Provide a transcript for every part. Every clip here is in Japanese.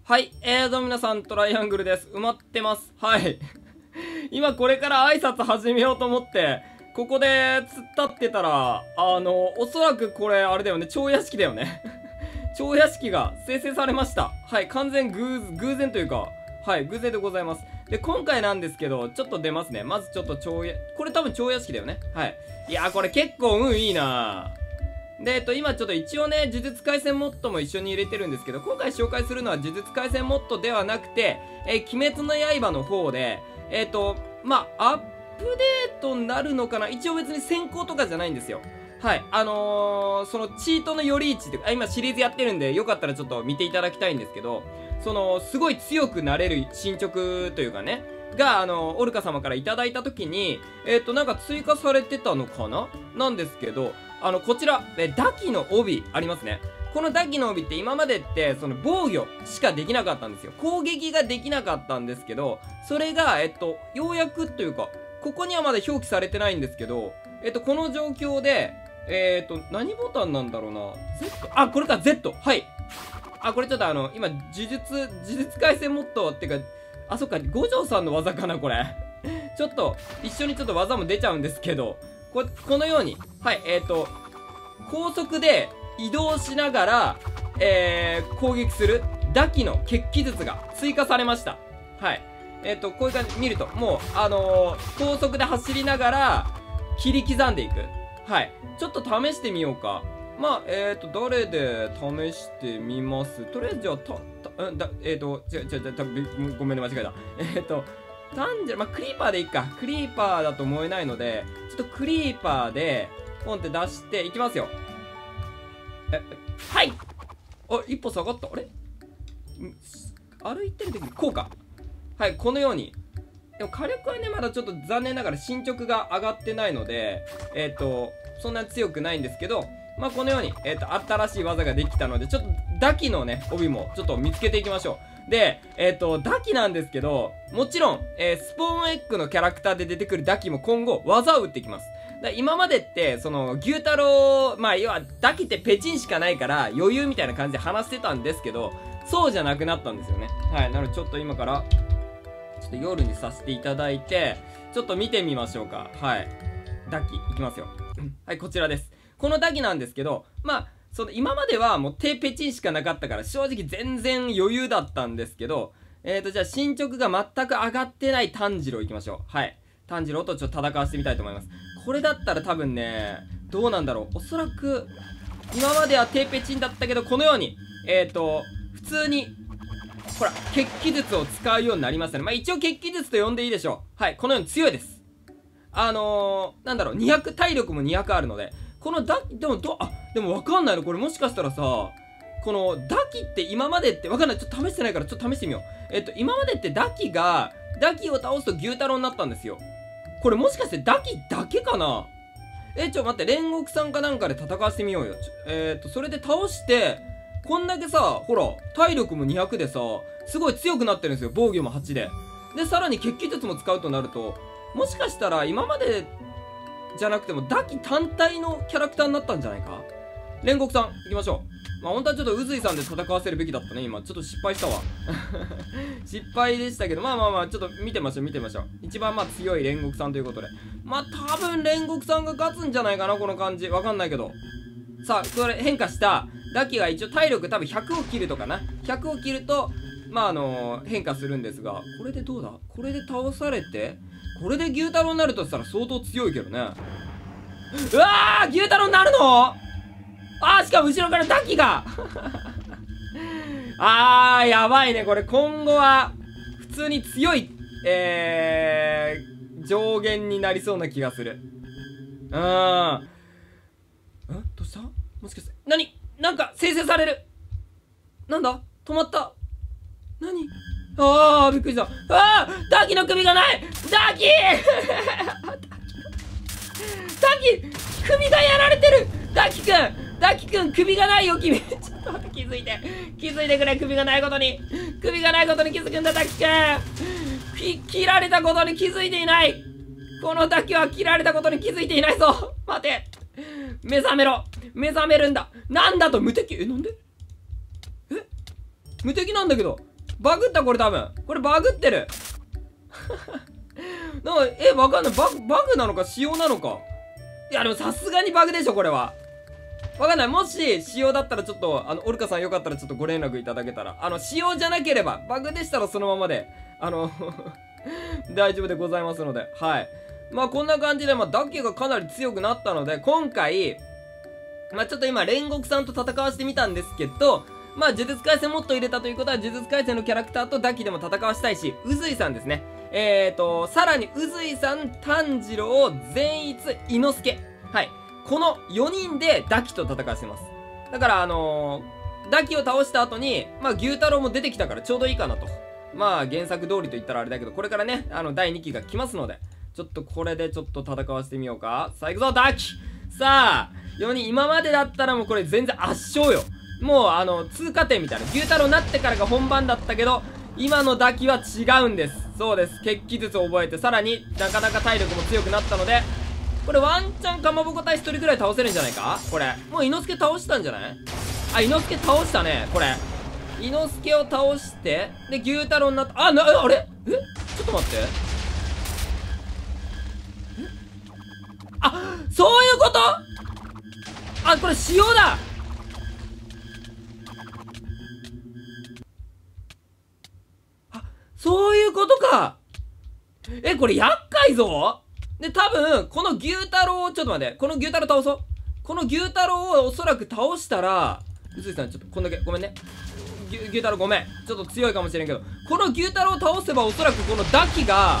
はい、どうも皆さん、トライアングルです。埋まってます。はい。今これから挨拶始めようと思って、ここで突っ立ってたら、おそらくこれ、あれだよね、超屋敷だよね。超屋敷が生成されました。はい、完全偶然というか、はい、偶然でございます。で、今回なんですけど、ちょっと出ますね。まずちょっとこれ多分超屋敷だよね。はい。いやー、これ結構運いいなー。で、今ちょっと一応ね、呪術廻戦モッドも一緒に入れてるんですけど、今回紹介するのは呪術廻戦モッドではなくて、鬼滅の刃の方で、まあ、アップデートになるのかな。一応別に先行とかじゃないんですよ。はい。そのチートのより1って、今シリーズやってるんで、よかったらちょっと見ていただきたいんですけど、すごい強くなれる進捗というかね、が、オルカ様からいただいたときに、なんか追加されてたのかななんですけど、こちら、ダキの帯ありますね。このダキの帯って今までって、防御しかできなかったんですよ。攻撃ができなかったんですけど、それが、ようやくというか、ここにはまだ表記されてないんですけど、この状況で、何ボタンなんだろうな。Z？ あ、これか、Z！ はい。あ、これちょっと今、呪術廻戦モッドっていうか、あ、そっか、五条さんの技かな、これ。ちょっと、一緒にちょっと技も出ちゃうんですけど、このように、はい、高速で移動しながら、攻撃する、ダキの決起術が追加されました。はい。こういう感じ、見ると、もう、高速で走りながら、切り刻んでいく。はい。ちょっと試してみようか。まあ、誰で試してみます？とりあえず、じゃあ、ごめんね、間違えた。まあ、クリーパーでいいか。クリーパーだと思えないので、ちょっとクリーパーで、ポンって出して、いきますよ。はい！あ、一歩下がった。あれ？歩いてる時に、こうか。はい、このように。でも火力はね、まだちょっと残念ながら進捗が上がってないので、そんなに強くないんですけど、まあ、このように、新しい技ができたので、ちょっと、ダキのね、帯も、ちょっと見つけていきましょう。で、ダキなんですけど、もちろん、スポーンエッグのキャラクターで出てくるダキも今後、技を打ってきます。今までって、牛太郎、まあ、要は、ダキってペチンしかないから、余裕みたいな感じで話してたんですけど、そうじゃなくなったんですよね。はい。なので、ちょっと今から、ちょっと夜にさせていただいて、ちょっと見てみましょうか。はい。ダキ、いきますよ。はい、こちらです。このダキなんですけど、まあ、今まではもう手ペチンしかなかったから、正直全然余裕だったんですけど、じゃあ進捗が全く上がってない炭治郎いきましょう。はい。炭治郎とちょっと戦わせてみたいと思います。これだったら多分ね、どうなんだろう。おそらく、今までは手ペチンだったけど、このように、普通に、ほら、決起術を使うようになりましたね。まあ、一応決起術と呼んでいいでしょう。はい。このように強いです。なんだろう、体力も200あるので、このでもわかんないのこれもしかしたらさ、このダキって今までってわかんない。ちょっと試してないからちょっと試してみよう。今までってダキを倒すと牛太郎になったんですよ。これもしかしてダキだけかな？待って、煉獄さんかなんかで戦わせてみようよ。それで倒して、こんだけさ、ほら、体力も200でさ、すごい強くなってるんですよ。防御も8で。で、さらに決起術も使うとなると、もしかしたら今までじゃなくてもダキ単体のキャラクターになったんじゃないか？煉獄さん、行きましょう。まあ、本当はちょっと宇髄さんで戦わせるべきだったね、今。ちょっと失敗したわ。失敗でしたけど、まあまあまあ、ちょっと見てましょう。一番まあ強い煉獄さんということで。まあ多分煉獄さんが勝つんじゃないかな、この感じ。わかんないけど。さあ、これ変化したダキが一応体力多分100を切るとかな。100を切ると、まあ変化するんですが、これでどうだ？これで倒されて、これで牛太郎になるとしたら相当強いけどね。うわー！牛太郎になるの？しかも後ろからダキがやばいね。これ今後は、普通に強い、上限になりそうな気がする。どうした？もしかして、なんか生成される。なんだ？止まった。びっくりした。ダキの首がないダキ首がやられてる。ダキくん首がないよ、君。ちょっと待って、気づいてくれ。首がないことに気づくんだ、ダキくん。切られたことに気づいていない。このダキは切られたことに気づいていないぞ。待て。目覚めるんだ。なんだと無敵？なんで？無敵なんだけど。 バグったこれ多分。これバグってる。なんか、わかんない。バグなのか仕様なのか。いや、でもさすがにバグでしょ、これは。わかんない。もし、仕様だったらちょっと、オルカさんよかったらちょっとご連絡いただけたら。仕様じゃなければ、バグでしたらそのままで、大丈夫でございますので、はい。まあ、こんな感じで、ダッキーがかなり強くなったので、今回、ちょっと今、煉獄さんと戦わせてみたんですけど、呪術廻戦もっと入れたということは、呪術廻戦のキャラクターとダッキーでも戦わせたいし、宇髄さんですね。さらに、宇髄さん、炭治郎、善逸、伊之助。はい。この4人でダキと戦わせてます。だから、ダキを倒した後に、牛太郎も出てきたからちょうどいいかなと。原作通りと言ったらあれだけど、これからね、第2期が来ますので、ちょっとこれでちょっと戦わせてみようか。さあ、行くぞ、ダキ！さあ、4人、今までだったらもうこれ全然圧勝よ。もう、通過点みたいな。牛太郎になってからが本番だったけど、今のダキは違うんです。そうです。血気術を覚えて、さらになかなか体力も強くなったので、これワンチャンかまぼこ隊1人くらい倒せるんじゃないかこれ。もう伊之助倒したんじゃない？あ、伊之助倒したね、これ。伊之助を倒して、で、牛太郎になった。あれちょっと待って。あ、そういうこと？あ、これ仕様だ！あ、そういうことか！これ厄介ぞ！で、多分、この牛太郎を、ちょっと待って、この牛太郎倒そう。この牛太郎をおそらく倒したら、うずいさん、ちょっとこんだけ、ごめんね。牛太郎ごめん。ちょっと強いかもしれんけど、この牛太郎を倒せばおそらくこのダキが、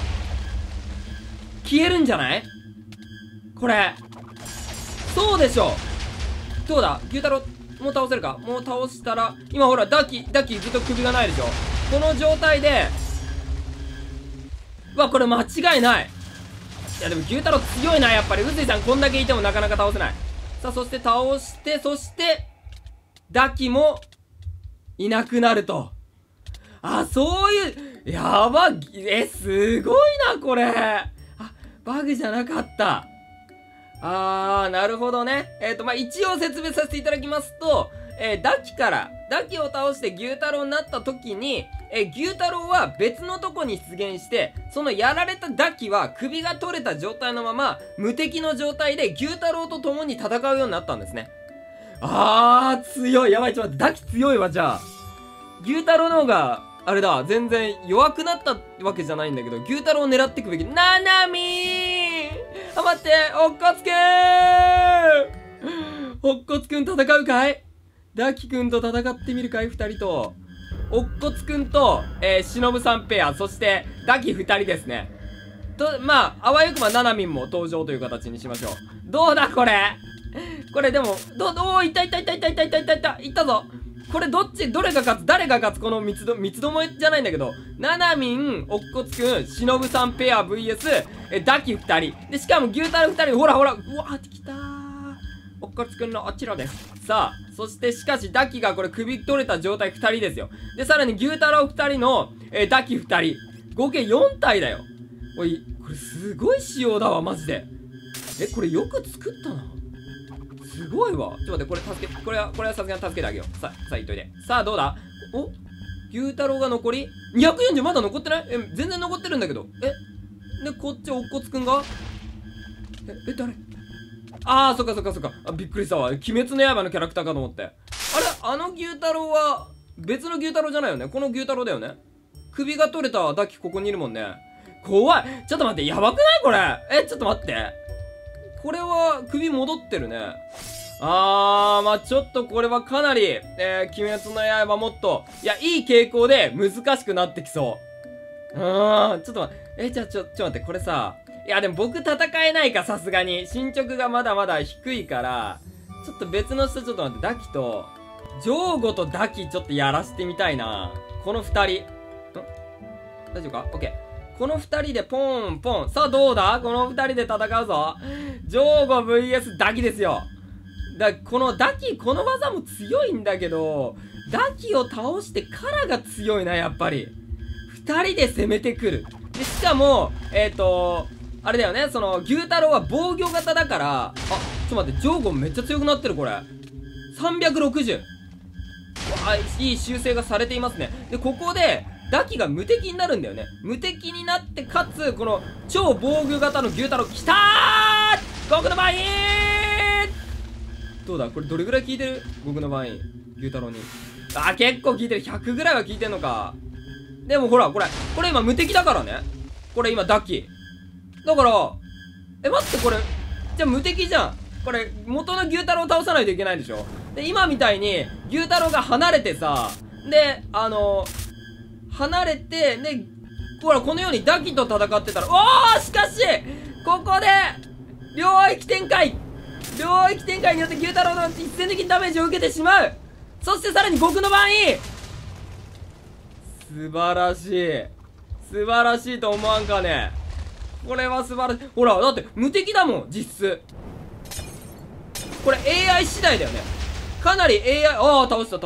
消えるんじゃない？これ。そうでしょ。どうだ？牛太郎、もう倒せるか？もう倒したら、今ほら、ダキずっと首がないでしょ。この状態で、これ間違いない。いやでも牛太郎強いな、やっぱり。宇髄さんこんだけいてもなかなか倒せない。さあ、そして倒して、そして、ダキも、いなくなると。あ、そういう、やば、すごいな、これ。あ、バグじゃなかった。なるほどね。一応説明させていただきますと、ダキを倒して牛太郎になった時に、牛太郎は別のとこに出現して、そのやられたダキは首が取れた状態のまま、無敵の状態で牛太郎と共に戦うようになったんですね。強い。やばい、ちょっと待って、ダキ強いわ、じゃあ。牛太郎の方が、あれだ、全然弱くなったわけじゃないんだけど、牛太郎を狙っていくべき。ななみー！待って、おっこつくん！おっこつくん戦うかい？ダキくんと戦ってみるかい？二人と。おっこつくんと、しのぶさんペア、そして、ダキ二人ですね。あわよくばななみんも登場という形にしましょう。どうだ、これでも、いったぞ。これどれが勝つ？誰が勝つ？この三つどもえじゃないんだけど、ななみん、おっこつくん、しのぶさんペア VS、ダキ二人。で、しかも牛太郎二人、ほら、うわーってきたー。おっこつくんのあちらです。さあ、そしてしかしダキがこれ首取れた状態2人ですよ。で、さらに牛太郎2人の、ダキ2人。合計4体だよ。おい、これすごい仕様だわ、マジで。これよく作ったな。すごいわ。ちょっと待って、これはさすがに助けてあげよう。さあ、いっといて。さあ、どうだ？牛太郎が残り 240 まだ残ってない？全然残ってるんだけど。で、こっちおっこつくんが誰？そっか。びっくりしたわ。鬼滅の刃のキャラクターかと思って。あの牛太郎は、別の牛太郎じゃないよね。この牛太郎だよね。首が取れたダキここにいるもんね。怖い。ちょっと待って、やばくないこれ。ちょっと待って。これは、首戻ってるね。ちょっとこれはかなり、鬼滅の刃もっと、いい傾向で難しくなってきそう。ちょっと待って。ちょっと待って、これさ、でも僕戦えないか、さすがに。進捗がまだまだ低いから、ちょっと別の人ちょっと待って、ダキと、ジョーゴとダキちょっとやらせてみたいな。この二人。大丈夫か？オッケー。この二人でポンポン。さあどうだ？この二人で戦うぞ。ジョーゴ VS ダキですよ。このダキ、この技も強いんだけど、ダキを倒してからが強いな、やっぱり。二人で攻めてくる。で、しかも、あれだよね、その、牛太郎は防御型だから、ちょっと待って、ジョーゴめっちゃ強くなってる、これ。360。 いい修正がされていますね。で、ここで、ダキが無敵になるんだよね。無敵になって、かつ、この、超防御型の牛太郎、きたー！極のバイン！どうだこれどれぐらい効いてる？極のバイン。牛太郎に。結構効いてる。100ぐらいは効いてんのか。でもほら、これ今無敵だからね。これ今ダキ。だから、待って、これ、じゃあ無敵じゃん。これ、元の牛太郎を倒さないといけないんでしょ？で、今みたいに、牛太郎が離れてさ、で、離れて、で、ほら、このようにダキと戦ってたら、しかしここで、領域展開によって牛太郎の一戦的にダメージを受けてしまう。そしてさらに極の番員。素晴らしいと思わんかね。これは素晴らしい。ほら、だって無敵だもん、実質。これ AI 次第だよね。かなり AI、倒した。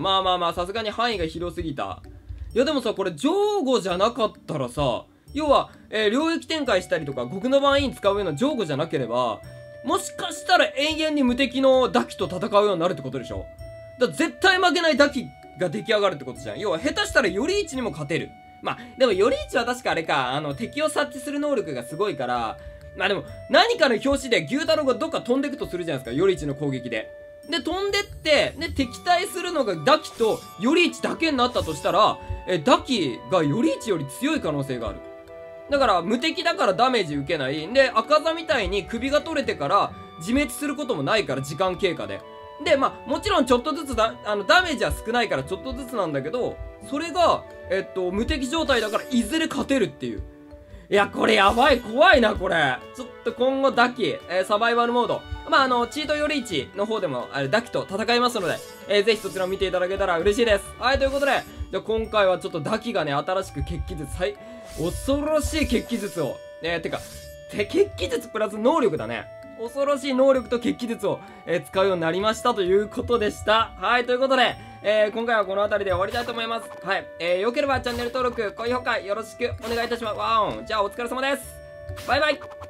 まあ、さすがに範囲が広すぎた。いやでもさ、これ上後じゃなかったらさ、要は、領域展開したりとか、極の番員使うような上後じゃなければ、もしかしたら永遠に無敵のダキと戦うようになるってことでしょ？だから絶対負けないダキが出来上がるってことじゃん。要は下手したらより一にも勝てる。まあ、でもより一は確かあれか、敵を察知する能力がすごいから、まあでも、何かの拍子で牛太郎がどっか飛んでくとするじゃないですか、より一の攻撃で。で、飛んでって、で、敵対するのがダキとより一だけになったとしたら、ダキがより一より強い可能性がある。だから、無敵だからダメージ受けない。で、赤座みたいに首が取れてから自滅することもないから、時間経過で。で、まあ、もちろんちょっとずつダメージは少ないからちょっとずつなんだけど、それが、無敵状態だからいずれ勝てるっていう。いや、これやばい、怖いな、これ。ちょっと今後ダキ、サバイバルモード。まあ、チートより1の方でも、ダキと戦いますので、ぜひそちらを見ていただけたら嬉しいです。はい、ということで、じゃあ今回はちょっとダキがね、新しく決起術、恐ろしい決起術を、決起術プラス能力だね。恐ろしい能力と決起術を、使うようになりましたということでした。はい、ということで、今回はこの辺りで終わりたいと思います。はい。よければチャンネル登録、高評価よろしくお願いいたします。じゃあお疲れ様です。バイバイ。